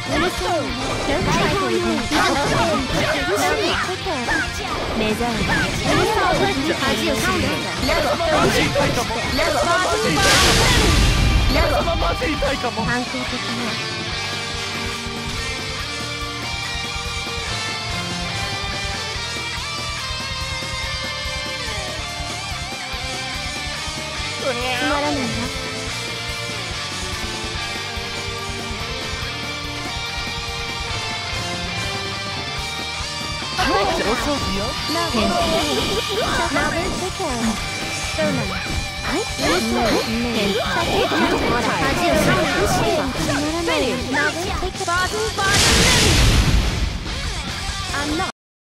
うるさい。Don't try to win. 目障り。恥を知る。 マジ痛いかも。マジ痛いかも。 反抗的な。つまらないわ。 上昇日よ。 そうなの。はい。うるさい。ほら、恥を知る。つまらない。I'm not